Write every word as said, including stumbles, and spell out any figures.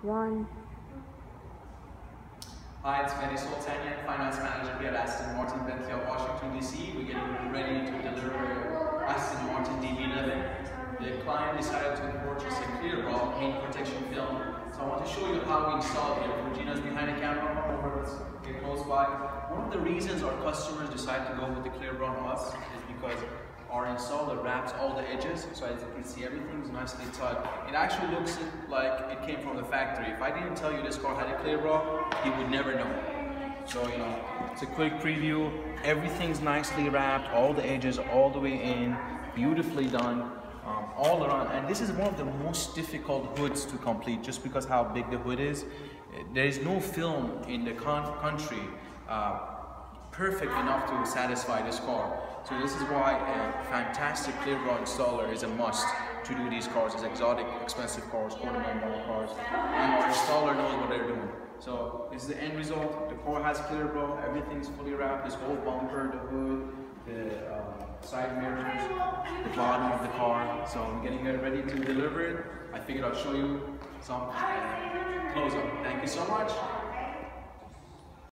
one. Hi, it's Mehdi Sultanian, Finance Manager here at Aston Martin of Washington, D C. We're getting ready to deliver Aston Martin D B eleven. The client decided to purchase a clear bra paint protection film. So I want to show you how we install it. Regina's behind the camera. Come over, let's get close by. One of the reasons our customers decide to go with the clear bra on us is because our installer wraps all the edges, so as you can see, everything's nicely tucked. It actually looks like it came from the factory. If I didn't tell you this car had a clear bra, you would never know. So, you know, it's a quick preview. Everything's nicely wrapped, all the edges all the way in, beautifully done, um, all around. And this is one of the most difficult hoods to complete, just because how big the hood is. There is no film in the country uh, perfect enough to satisfy this car. So this is why a fantastic clear bra installer is a must to do these cars, these exotic, expensive cars, quarter million dollar cars, and our installer knows what they're doing. So this is the end result. The car has clear bra, everything's fully wrapped, this whole bumper, the hood, the uh, side mirrors, the bottom of the car. So I'm getting it ready to deliver it. I figured I'll show you some uh, close up. Thank you so much.